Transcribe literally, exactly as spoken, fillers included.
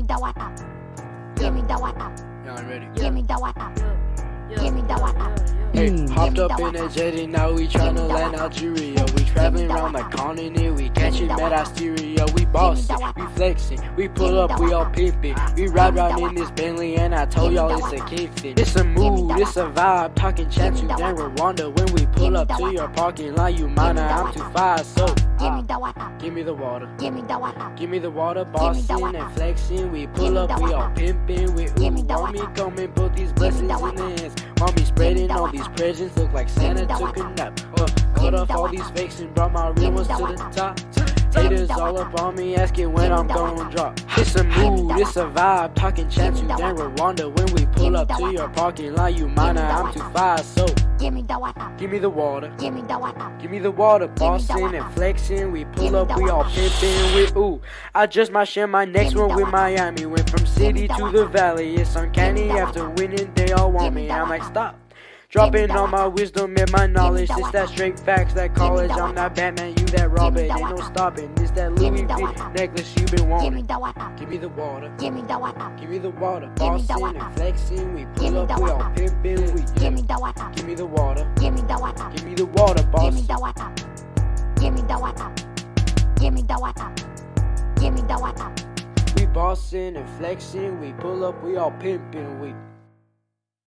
the water. Give me the water. Yeah, I'm ready. Give me the water. Give me the water. Hey, hopped up in a jetty, now we tryna land Algeria. We traveling around the continent, we catching mad hysteria. We bossin, we flexin, we pull up, we all pimpin. We ride round in this Bentley, and I told y'all it's a catchin. It's a mood, it's a vibe, talking chat to then Rwanda. When we pull up to your parking lot, you minor, I'm too fast, so Give me the water. give me the water. Give me the water. Give me the water, bossin and flexin. We pull up, we all pimpin'. We ooh, mommy come and put these blessings in the hands. Mommy spreadin all these presents, look like Santa took a nap. Uh, cut off all these fakes and brought my real ones to the top. Haters all up on me, asking when I'm gonna drop. It's a mood, it's a vibe, talking chat to then Rwanda. When we pull up to your parking lot, you minor, I'm too fast, so Give me the water. give me the water. Give me the water. Give me the water, bossin and flexin. We pull up, we all pimpin'. We ooh, I just might share my next one with Miami. Went from city to the valley. It's uncanny after winning, they all want me. I'm like, stop. Dropping all my wisdom and my knowledge. It's that straight facts, that college. I'm not Batman, you that Robert. Ain't no stopping. It's that Louis V necklace you been Give me wanting. the water. Give me the water. Give me the water. Give me the water, Give me the bossin water. and flexin. We Give pull me up, the we all water. pimpin'. We Give me the water. give me the water. Give me the water. Give me the water, Give me boss. the water. Give me the water. Give me the water. Give me the water. We bossin and flexin. We pull up, we all pimpin'. We